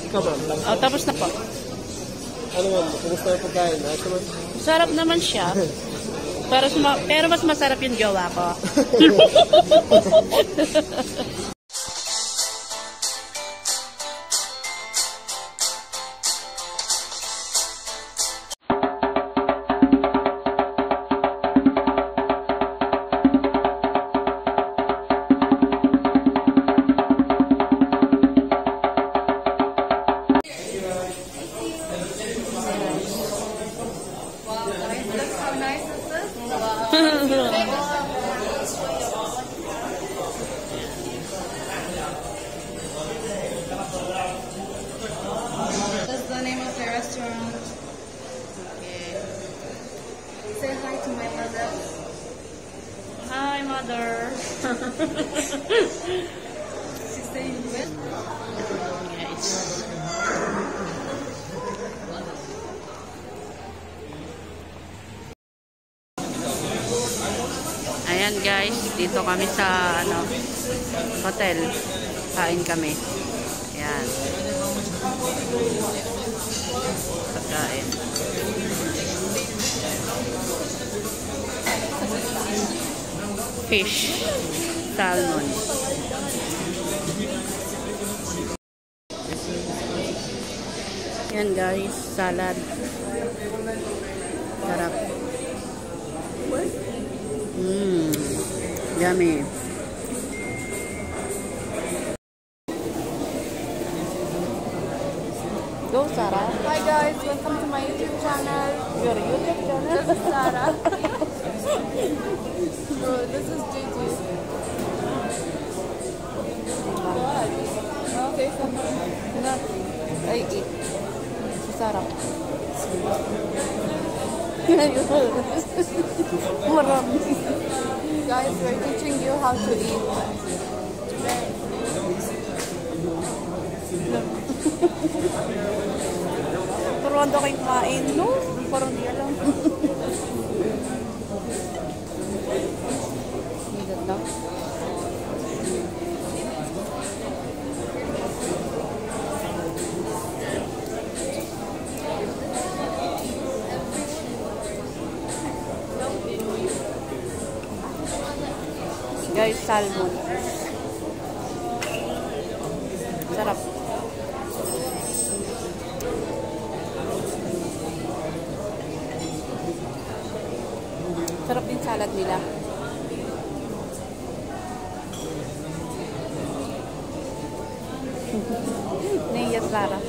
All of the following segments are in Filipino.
Ikaw ma'am, lang. Oh, tapos na po. Ano ma'am, kumusta yung pagkain? Ayos naman? Sarap naman siya. Pero mas masarap yung jowa ko. That's the name of the restaurant. Okay. Say hi to my mother. Hi, mother. She's staying with. Yes. Ayan guys, dito kami sa hotel. Kain kami. Ayan. Pagkain. Fish. Salmon. Ayan guys, salad. Sarap. Yummy. Go, Sarah. Hi guys, welcome to my YouTube channel. Your YouTube channel? This is Sarah. So this is Gigi. What? Okay, Not. I eat. Sarap. Marami. Guys, we're teaching you how to eat. Pero ano kayo kumain, no? Parang di alam. Hindi ganda. Guys, salmon. Sarap. Sarap din salad nila. Naiya Sarah.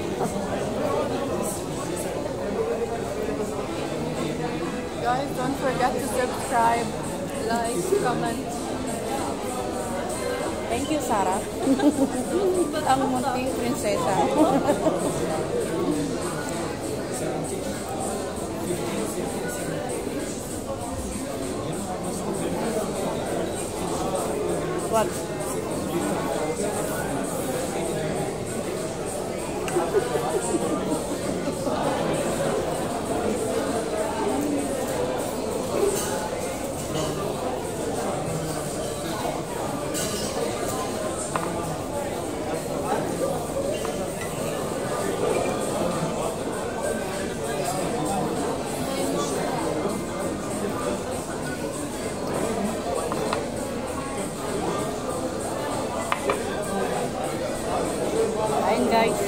Guys, don't forget to subscribe, like, comment. Thank you, Sarah. Ang munting prinsesa. What? Ayun guys.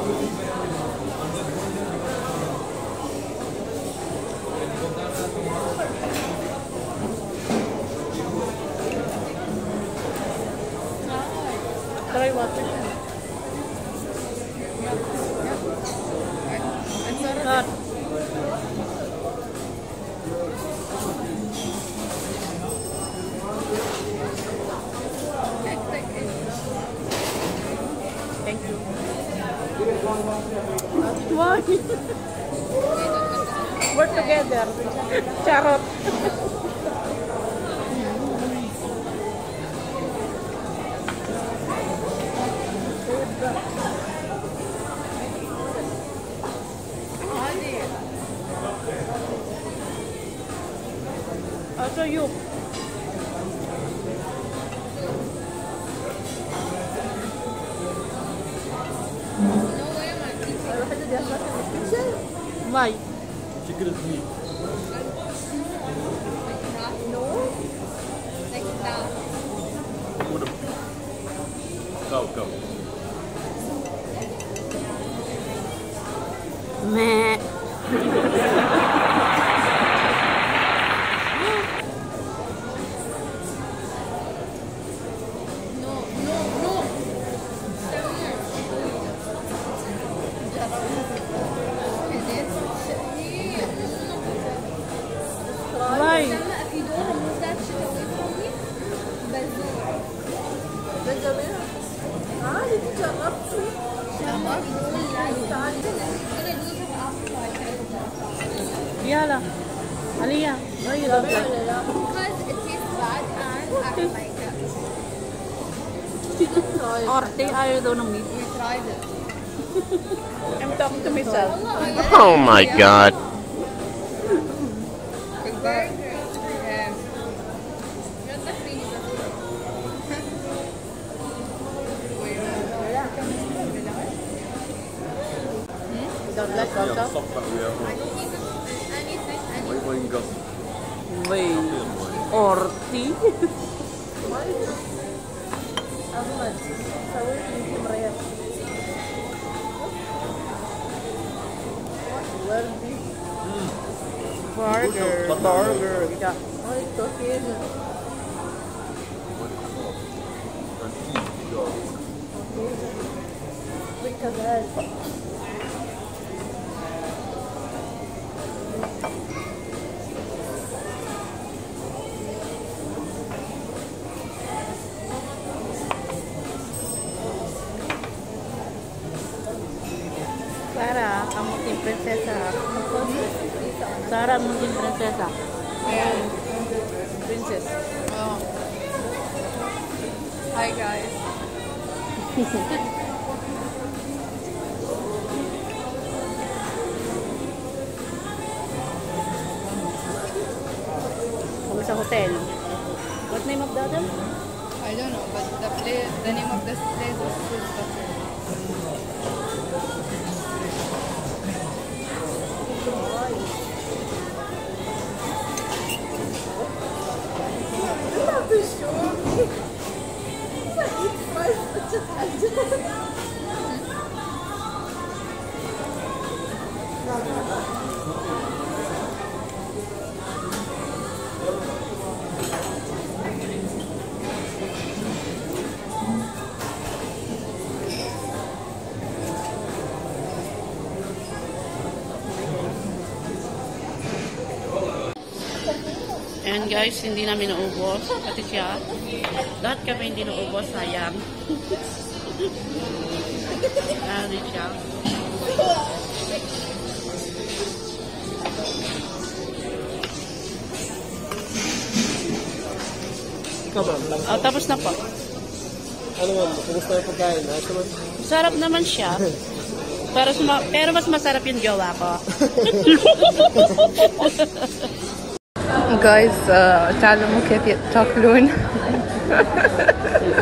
Try water. Hot. Thank you. Why? We're together. Charot. Also you. Why? Chicken is meat. Go. Meh. Why? If you don't remove that shit away from me, Yala. Aliyah. Why you don't like it? because it tastes bad and I don't like it. Orte, ayaw daw ng meat. We tried it. I'm talking to myself. Oh my god. The burger. You're the creamy You don't like also? Wait. Orte? Burger. Yeah. Sarah, ang munting prinsesa. Sarah, ang munting prinsesa. Princess. Oh. Hi guys. Kami sa hotel. What name of the hotel? I don't know, but the name of this place was Food Cafe. And guys, hindi namin naubos. Pati siya. Lahat kami hindi naubos. Sayang. Ano siya. Ikaw ma'am, lang. Oh, tapos na po. Ano ma'am, kumusta yung pagkain? Ayos naman? Sarap naman siya. Pero mas masarap yung jowa ko. guys تعلموا كيف تاكلون